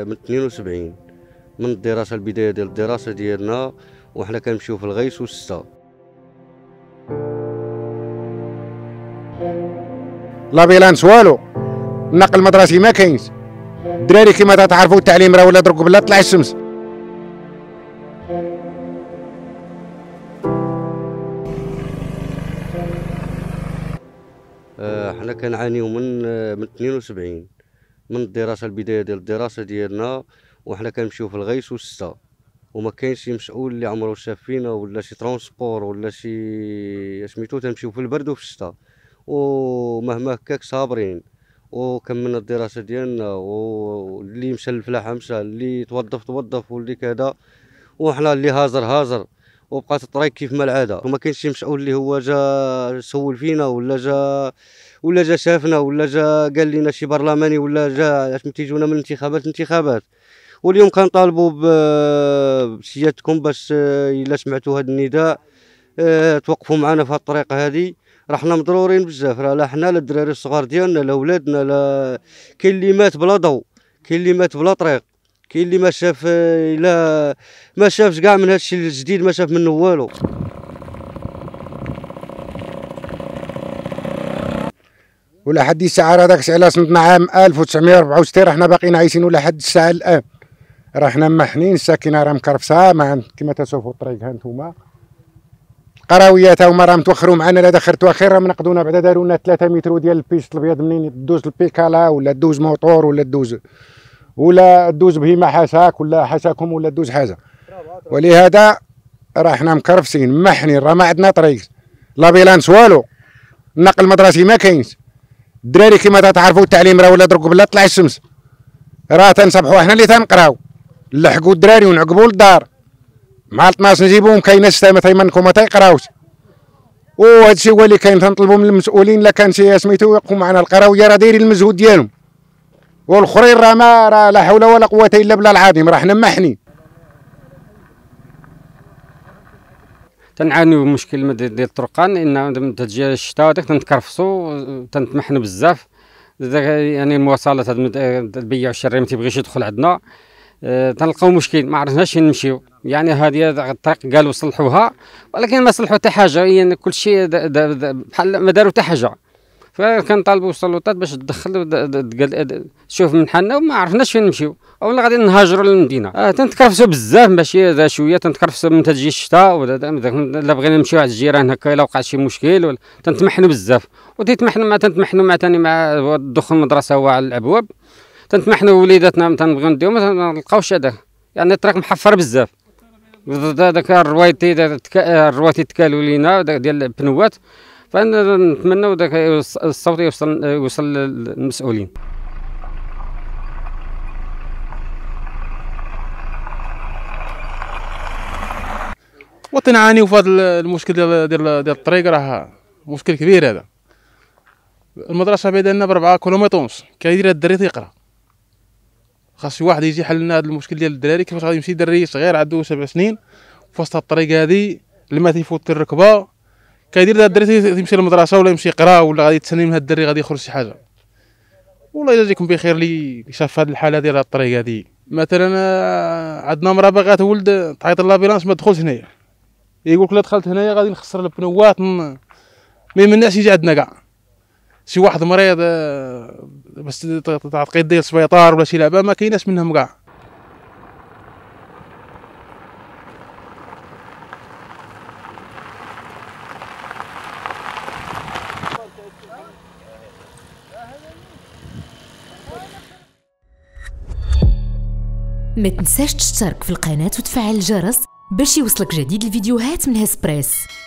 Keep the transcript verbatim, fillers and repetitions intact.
من اثنين وسبعين، من الدراسه البدايه ديال الدراسه ديالنا وحنا كنمشيو في الغيس والستا. لابيلانس والو، النقل المدرسي ما كاينش، الدراري كيما تعرفوا التعليم راه ولا درك بلا طلع الشمس. حنا كنعانيو من من اثنين وسبعين، من الدراسه البدايه ديال الدراسه ديالنا وحنا كنمشيو في الغيس والستا، وما كاينش شي مسؤول اللي عمرو شاف فينا ولا شي ترونسبور ولا شي سميتو، تنمشيو في البرد وفي الشتا ومهما هكاك صابرين وكملنا الدراسه ديالنا، واللي مشى للفلاحه مشى، اللي توظف توظف، واللي كذا، وحنا اللي هاجر هاجر، وبقات الطريق كيف ما العاده. وما كاينش شي مسؤول اللي هو جا سول فينا ولا جا ولا جا شافنا ولا جا قال لنا شي برلماني ولا جا تيجونا من الانتخابات الانتخابات. واليوم كنطالبوا بسيادتكم باش الا سمعتوا هذا النداء توقفوا معنا في هذه الطريقه هذه، راه حنا مضرورين بزاف، راه لا حنا لا الدراري الصغار ديالنا لا ولادنا، لا كاين اللي مات بلا ضوء، كاين اللي مات بلا طريق، كاين اللي ما شاف الا ما شافش كاع من هذا الشيء الجديد، ما شاف منه والو. ولا حد الساعه راه داك الشيء على سنتنا عام ألف وتسعمائة وأربعة وستين راه حنا باقيين عايشين ولا حد الساعه الان، راه حنا محنين، الساكنه راه مكرفسه ما كما تشوفوا الطريق ها انتوما، القراويات تا هما راه متوخروا معنا، لا داخل تواخر راه منقدونا بعدا داروا لنا ثلاثة متر ديال البيست الابيض، منين دوز البيكالا ولا دوز موطور ولا دوز ولا دوز بهيمه حاشاك ولا حاشاكم ولا دوز حاجه، ولهذا راه حنا مكرفسين محنين، راه ما عندنا طريق، لابيلانس والو، النقل المدرسي ما كاينش، الدراري كيما تعرفوا التعليم راه ولا درك بلا طلع الشمس، راه تنصبحوا حنا اللي تنقراو، نلحقوا الدراري ونعقبوا للدار، مع اثناش نجيبوهم كاينه السته ما تيمنكم ما تيقراوش، وهذا الشيء هو اللي كاين، تنطلبوا من المسؤولين لا كان شي سميتو يوقفوا معنا، القراويه راه دايرين المجهود ديالهم، والاخرين راه ما راه لا حول ولا قوه الا بالله العظيم، راه حنا محنين. تنعانيو من مشكل ديال الطرقان، ان تجي الشتاء وداك تنتكرفسوا تنتمحنوا بزاف، يعني المواصلات البيع والشراء ما تيبغيش يدخل عندنا، أه تنلقاو مشكل ما عرفناش فين نمشيو، يعني هذه الطريق قالوا صلحوها ولكن ما صلحوا حتى حاجه، يعني كل شيء بحال ما داروا حتى حاجه، فكنطالبوا السلطات باش تدخل تشوف من حالنا وما عرفناش فين نمشيو، اولا غادي نهاجروا للمدينه. أه تنتكرفسوا بزاف ماشي شويه، تنتكرفسوا من تجي الشتاء ولا بغينا نمشيو على الجيران هكا الا وقع شي مشكل، ولا تنتمحنوا بزاف، وتيتمحنوا مع تنتمحنوا مع ثاني مع دخول المدرسه هو على الابواب، تنتمحنوا وليداتنا تنبغيو نديو ما نلقاوش هذاك، يعني الطريق محفر بزاف، هذاك الرويتي الرويتي تكالوا لينا ديال البنوات، فنتمنوا داك الصوت يوصل يوصل للمسؤولين. وتنعانيو في هذا المشكل ديال ديال ديال الطريق، راه مشكل كبير هذا. المدرسه بعيده لنا بربعة كيلومتر ونص، كيدير هاد الدري تيقرا، خاص شي واحد يجي يحل لنا هذا المشكل ديال الدراري. كيفاش غادي يمشي دري صغير عنده سبع سنين في وسط الطريق هذه اللي ما تيفوت الركبه، كيدير هذا الدري تيمشي للمدرسه ولا يمشي يقرا، ولا غادي يتسنى من هذا الدري غادي يخرج شي حاجه. والله يجازيكم بخير اللي شاف هذه الحاله ديال هذا الطريق هذه. مثلا عندنا مرا باغا تولد تعيط لابيلانس ما تدخلش هنايا، يقول لك لا دخلت هنايا غادي نخسر البنوات، ما يمنعش يجي عندنا كاع. شي واحد مريض بس تعقيد ديال السبيطار ولا شي لعبه ما كايناش منهم كاع. ما تنساش تشترك في القناة وتفعل الجرس باش يوصلك جديد الفيديوهات من هسبريس.